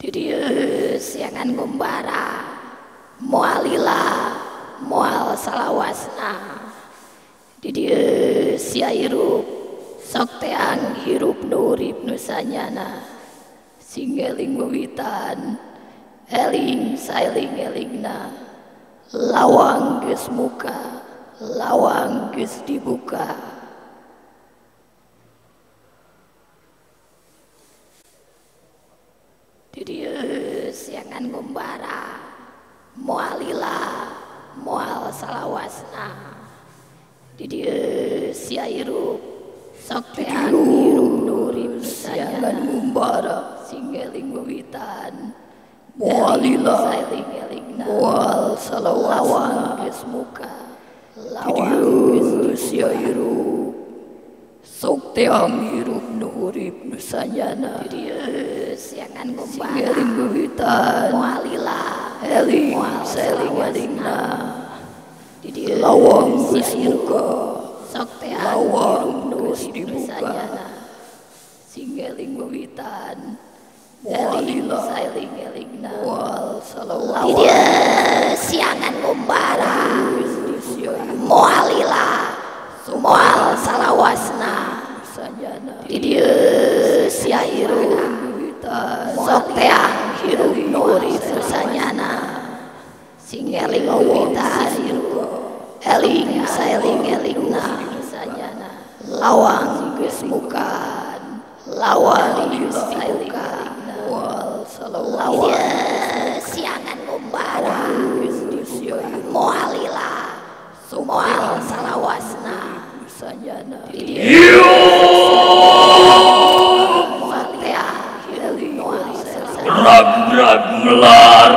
Siangan Gumbara Mualila Mual Salawasna sia hirup sok teang hirup nurip nusanyana singgeling wewitan eling sailing elingna lawang geus muka lawang geus dibuka. Siangan Gumbara Mualila Mual Salawasna sia hirup sok teang hirup nurip siangan Gumbara singgeling wewitan Mualila Mual Salawasna geus muka lawang geus sia hirup sok teang hirup nurip nusanyana siangan Gumbara singgeling wewitan Mualila eling sailing elingna lawang geus muka sok teang lawang geus dibuka singgeling wewitan Mualila sailing elingna mual salawasna siangan Gumbara Mualila mual salawasna sia hirup sok teang hirup nurip nusanyana singgeling wewitan eling sailing elingna lawang geus mukan lawang geus dibuka mual salawasna siangan Gumbara Mualila mual salawasna nusanyana rag-rag melar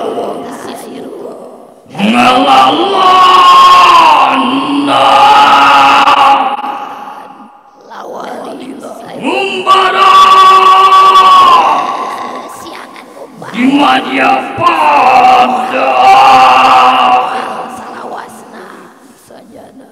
ngalalana Gumbara di madya pada salawasna nusanyana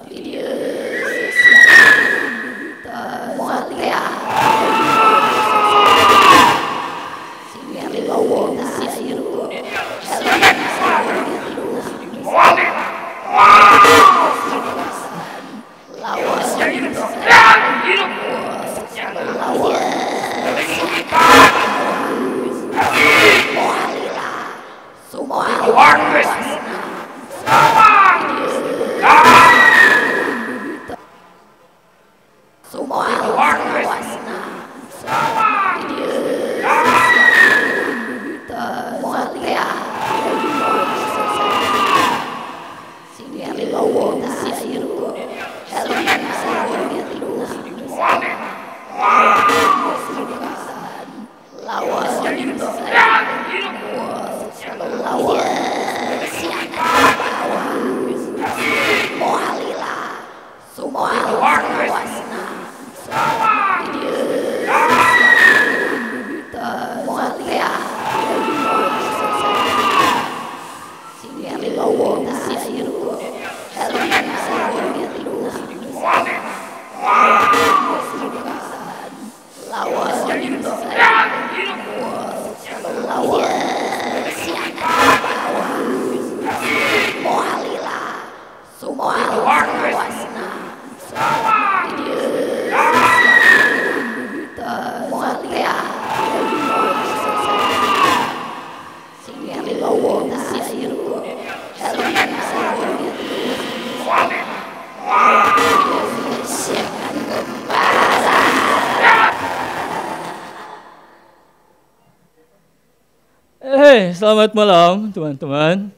Selamat malam teman-teman.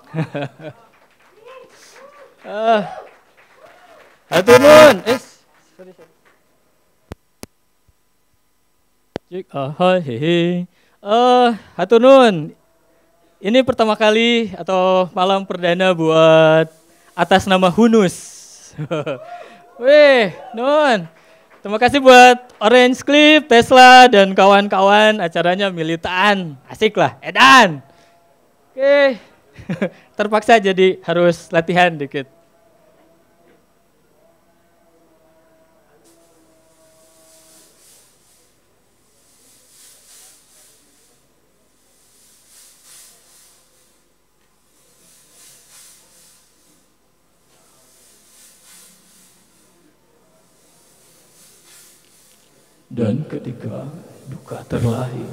Hatur nuhun. Hatur nuhun. Ini pertama kali atau malam perdana buat atas nama Hunus. Wih, nuhun. Terima kasih buat Orange Clip, Tesla, dan kawan-kawan. Acaranya militan. Asik lah, edan. Oke, terpaksa jadi harus latihan dikit. Dan ketika duka terlahir,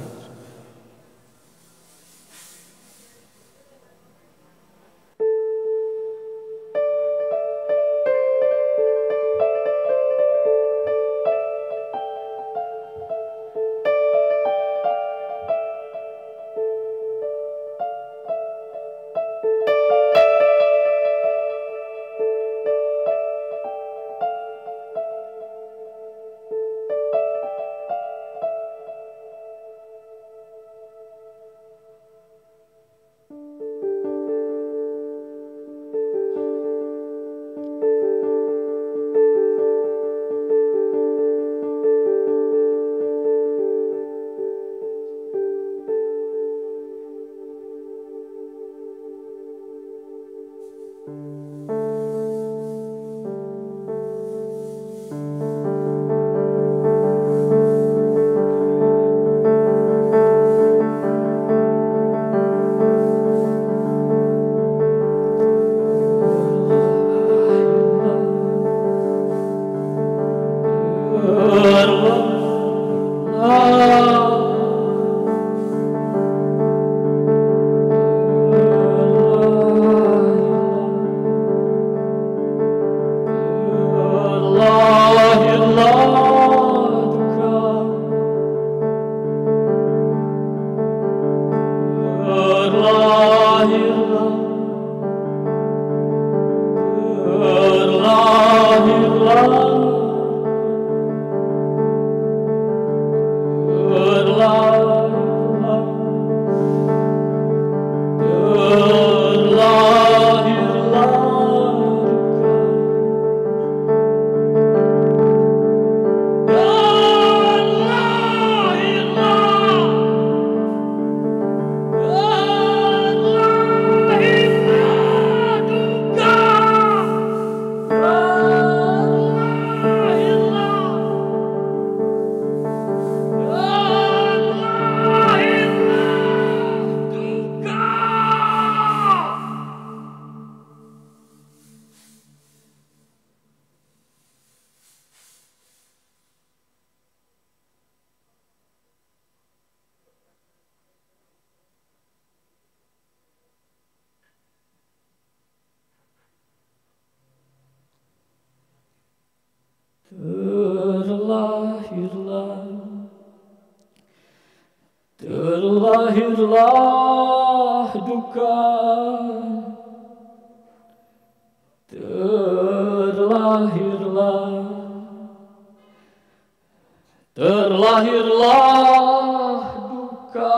terlahirlah duka, terlahirlah duka.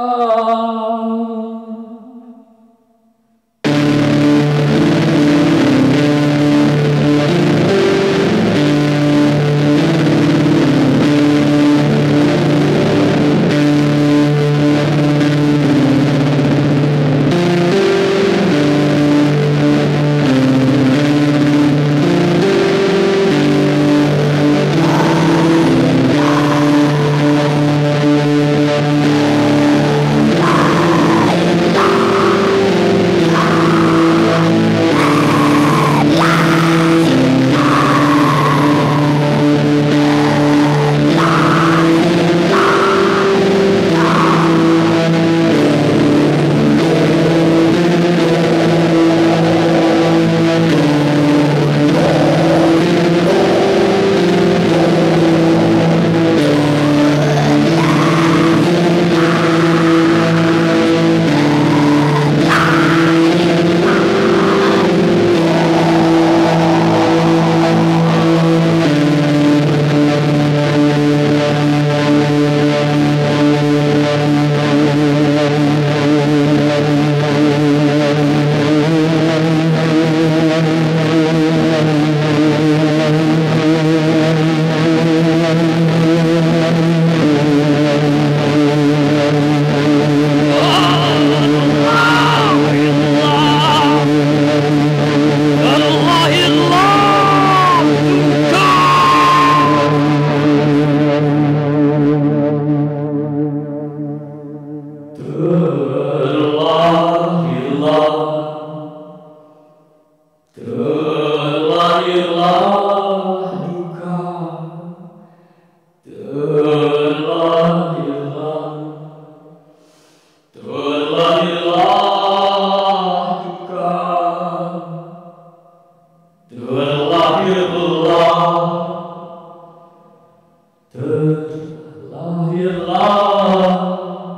Lahirlah.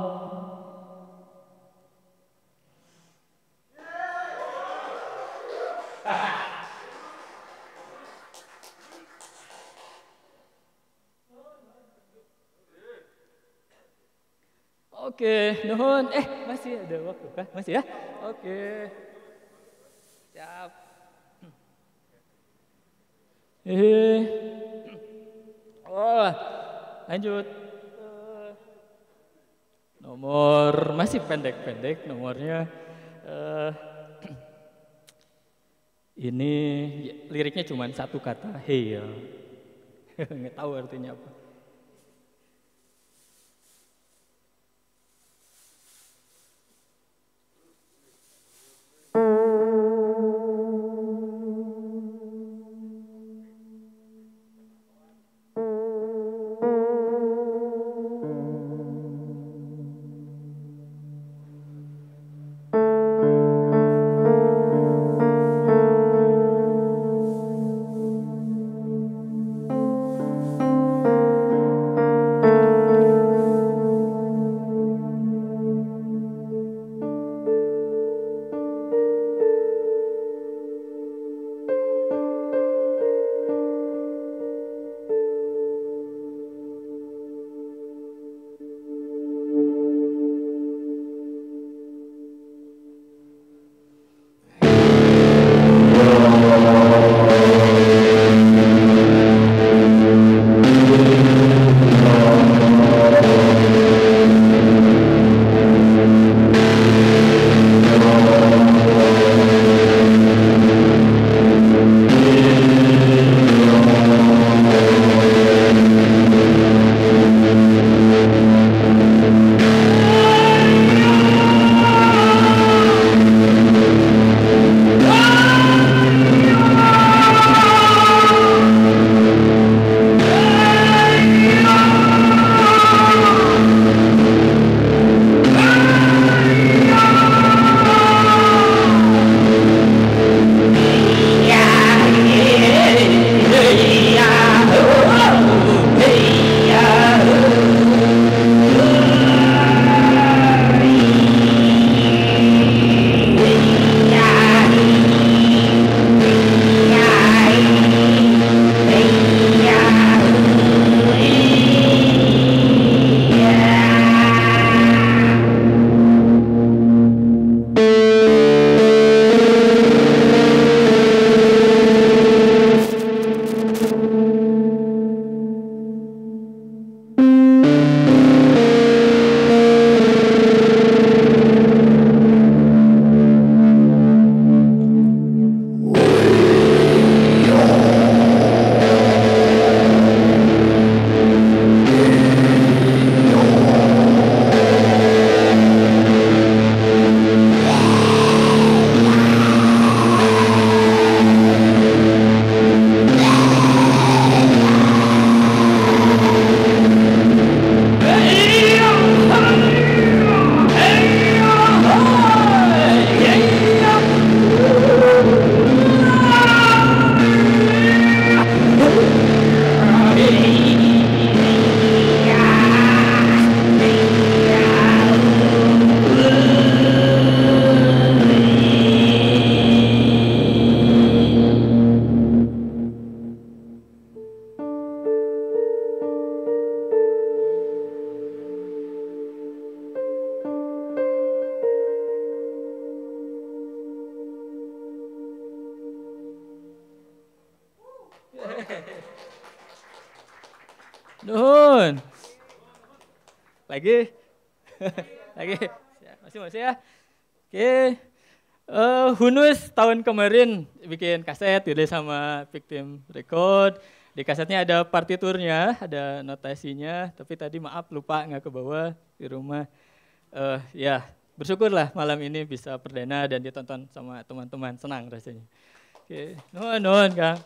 Oke, nuhun. Masih ada waktu kah? Masih ya? Oke. Siap. Oh, lanjut. Nomor masih pendek-pendek nomornya. Ini liriknya cuma satu kata, hey ya. Nggak tahu artinya apa. Nuhun. Lagi. Lagi. Masih ya. Oke. Hunus tahun kemarin bikin kaset udah sama Victim Record. Di kasetnya ada partiturnya, ada notasinya, tapi tadi maaf lupa nggak ke bawah di rumah. Ya, bersyukurlah malam ini bisa perdana dan ditonton sama teman-teman, senang rasanya. Oke, nuhun Kang.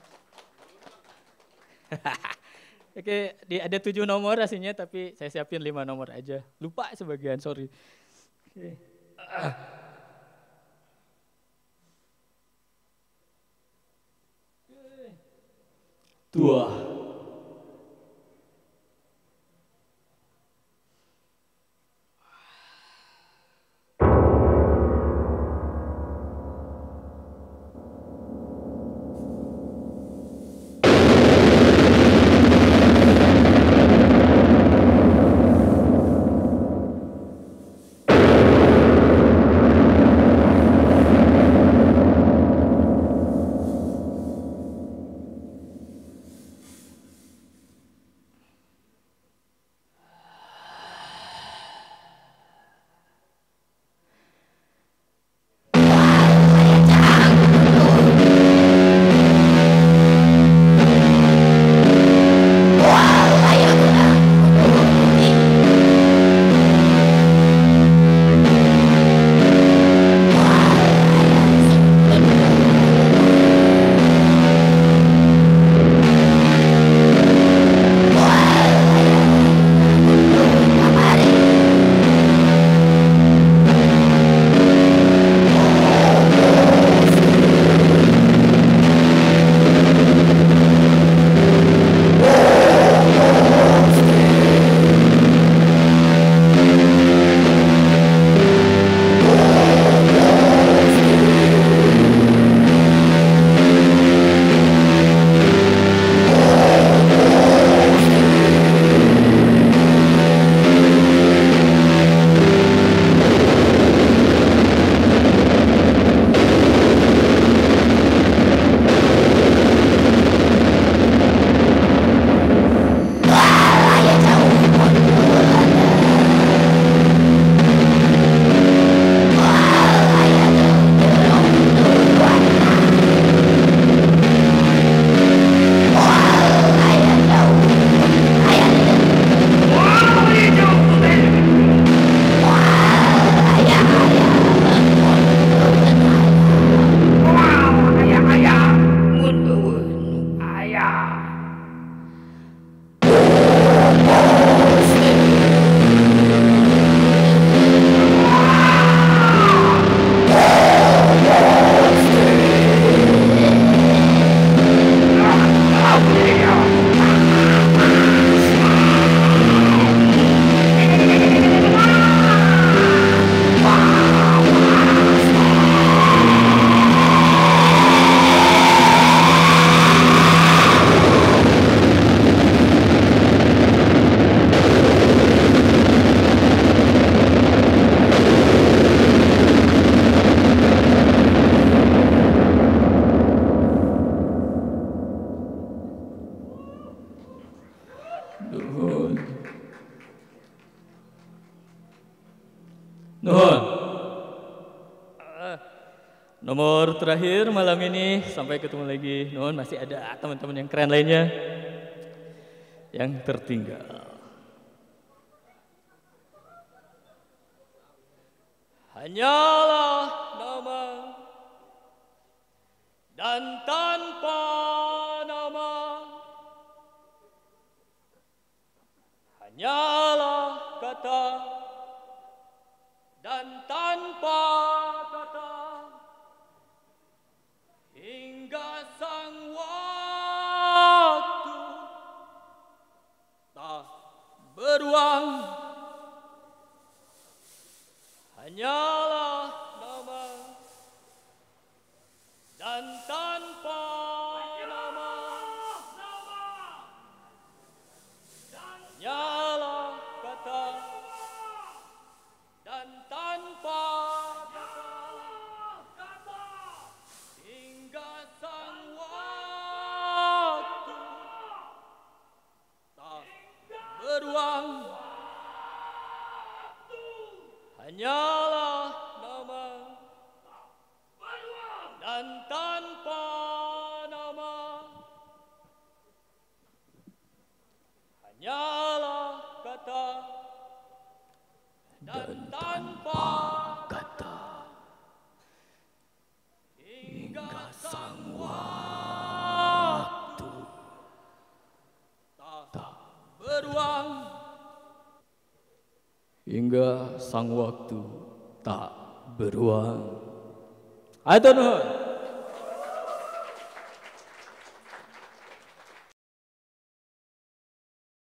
Oke, ada 7 nomor aslinya tapi saya siapin 5 nomor aja. Lupa sebagian, sorry. Oke. Dua. Nuhun. Nomor terakhir malam ini, sampai ketemu lagi. Nuhun, masih ada teman-teman yang keren lainnya yang tertinggal. Hanyalah nama dan tanpa nama, hanyalah kata dan tanpa kata, hingga sang waktu tak beruang. Hanyalah nama dan tanpa nama, hanyalah kata dan tanpa kata, hingga sang waktu tak beruang. Hanyalah nama dan tanpa nama, hanyalah kata dan tanpa kata, hingga sang waktu tak beruang. Hingga sang waktu tak beruang. Atur nuhun.